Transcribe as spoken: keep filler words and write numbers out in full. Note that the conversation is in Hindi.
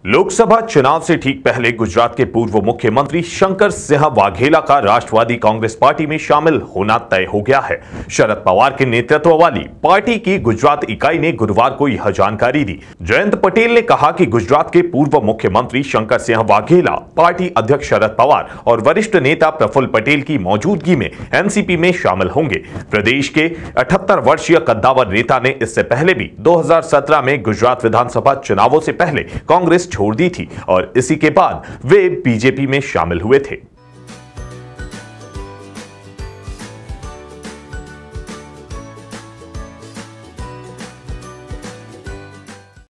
लोकसभा चुनाव से ठीक पहले गुजरात के पूर्व मुख्यमंत्री शंकर सिंह वाघेला का राष्ट्रवादी कांग्रेस पार्टी में शामिल होना तय हो गया है। शरद पवार के नेतृत्व वाली पार्टी की गुजरात इकाई ने गुरुवार को यह जानकारी दी। जयंत पटेल ने कहा कि गुजरात के पूर्व मुख्यमंत्री शंकर सिंह वाघेला पार्टी अध्यक्ष शरद पवार और वरिष्ठ नेता प्रफुल्ल पटेल की मौजूदगी में एनसीपी में शामिल होंगे। प्रदेश के अठहत्तर वर्षीय कद्दावर नेता ने इससे पहले भी दो हजार सत्रह में गुजरात विधानसभा चुनावों से पहले कांग्रेस छोड़ दी थी और इसी के बाद वे बीजेपी में शामिल हुए थे।